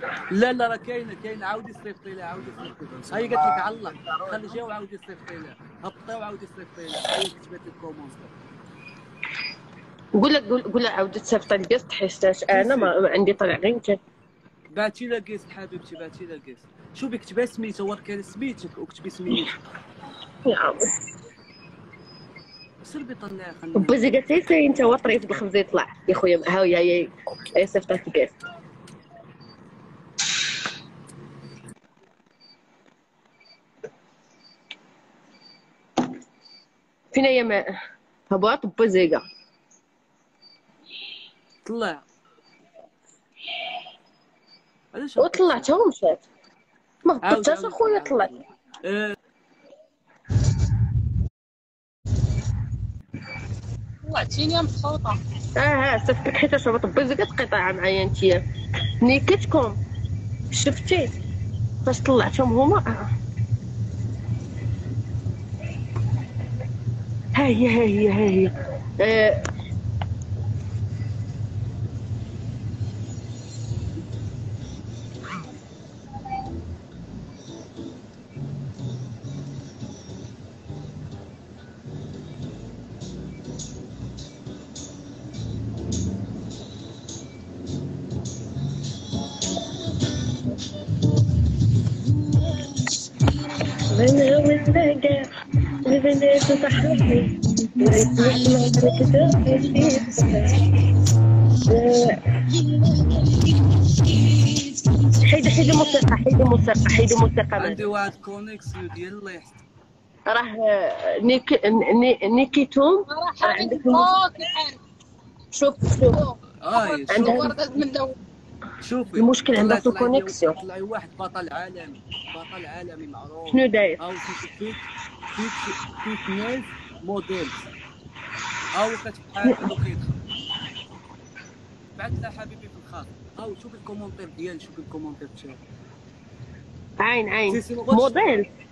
لا لا راه كاين عاودي صيفطي لها عاودي صيفطي لها. هي قالت لك علق خلي جا وعاودي صيفطي لها هبطي وعاودي صيفطي لها هي كتبت لك كومونتير. قول لها عاودي تصيفط الكاست حيت انا ما عندي طلع غير انت. بعتي لها كيس حبيبتي بعتي لها كيس. شوفي كتبي سميتها وركي سميتك وكتبي سميتك. يا عمي سير طلعي بوزي قالت لي انت هو طريف بالخبز يطلع يا خويا. ها هي صيفطات الكاس. فين هي ماء هباط بوزيقه طلع. علاش وطلعتها ومشات ما هبطتهاش اخويا طلعت. طلعتيني مبسوطه. صافي حيت هبط بوزيقه قطعه معايا انتيا نيكتكم شفتي فاش طلعتهم هما. ها هي أنا والنجاح البنات تحبني حيدي موسيقى عندي واحد كونيكسيو ديال الله يحفظك. راه نيكيتوم عندك شوف عندها شوفي المشكل عندها في الكونيكسيون. طلعي واحد بطل عالمي معروف. شنو داير؟ او فيك ناس موديل او كتبحال هادو كيدخل. بعث لها حبيبي في الخاص او شوفي الكومونتير ديالي شوفي الكومونتير تاعي. عين موديل